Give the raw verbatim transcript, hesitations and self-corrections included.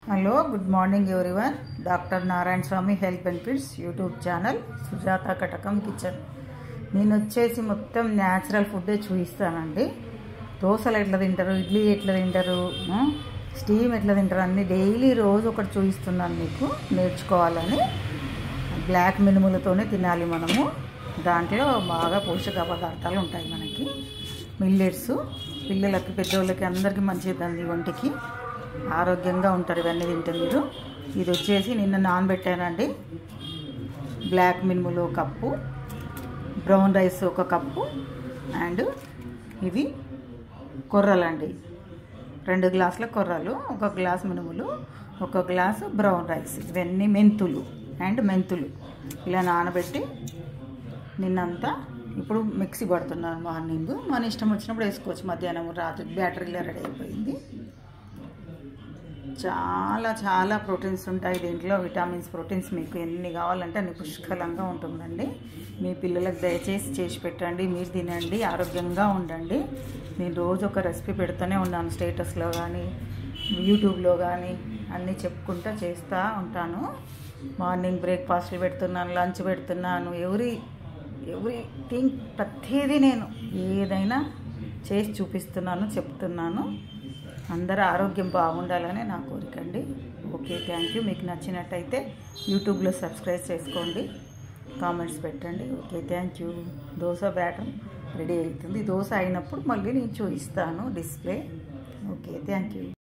Hello good morning everyone. Doctor Narayana Swamy health benefits YouTube channel Sujatha Katakam kitchen. నేను వచ్చేసి మొత్తం natural ఫుడ్డే చూపిస్తానండి. దోశలు ఎట్లా తింటారు, ఇడ్లీ ఎట్లా తింటారు, స్టీమ్ ఎట్లా తింటారు అన్నీ డైలీ రోజు ఒకటి చూపిస్తున్నాను మీకు నేర్చుకోవాలని. బ్లాక్ మినుములతోనే తినాలి మనము. దాంట్లో బాగా పోషక పదార్థాలు ఉంటాయి మనకి. మిల్లెట్స్ పిల్లలకి పెద్దోళ్ళకి అందరికీ మంచిదండి, ఒంటికి ఆరోగ్యంగా ఉంటారు ఇవన్నీ తింటే మీరు. ఇది వచ్చేసి నిన్న నానబెట్టానండి. బ్లాక్ మినుములు ఒక కప్పు, బ్రౌన్ రైస్ ఒక కప్పు, అండ్ ఇవి కొర్రలండి, రెండు గ్లాసుల కొర్రలు, ఒక గ్లాస్ మినుములు, ఒక గ్లాసు బ్రౌన్ రైస్, ఇవన్నీ మెంతులు అండ్ మెంతులు ఇలా నానబెట్టి నిన్నంతా ఇప్పుడు మిక్సీ పడుతున్నాను. మార్నింగ్ మన ఇష్టం వచ్చినప్పుడు వేసుకోవచ్చు, మధ్యాహ్నం రాత్రి బ్యాటరీలో రెడీ అయిపోయింది. చాలా చాలా ప్రోటీన్స్ ఉంటాయి దీంట్లో, విటమిన్స్ ప్రోటీన్స్ మీకు ఎన్ని కావాలంటే అన్ని పుష్కలంగా ఉంటుందండి. మీ పిల్లలకు దయచేసి చేసి పెట్టండి, మీరు తినండి, ఆరోగ్యంగా ఉండండి. నేను రోజు ఒక రెసిపీ పెడుతూనే ఉన్నాను, స్టేటస్లో కానీ యూట్యూబ్లో కానీ అన్నీ చెప్పుకుంటూ చేస్తూ ఉంటాను. మార్నింగ్ బ్రేక్ఫాస్ట్లు పెడుతున్నాను, లంచ్ పెడుతున్నాను, ఎవ్రీ ఎవ్రీథింగ్ ప్రతిదీ నేను ఏదైనా చేసి చూపిస్తున్నాను, చెప్తున్నాను. అందరూ ఆరోగ్యం బాగుండాలని నా కోరిక అండి. Okay, thank you. మీకు నచ్చినట్టయితే యూట్యూబ్లో సబ్స్క్రైబ్ చేసుకోండి, కామెంట్స్ పెట్టండి. Okay, thank you. Dosa batter ready అవుతుంది. దోశ అయినప్పుడు మళ్ళీ నేను చూపిస్తాను డిస్ప్లే. Okay, thank you.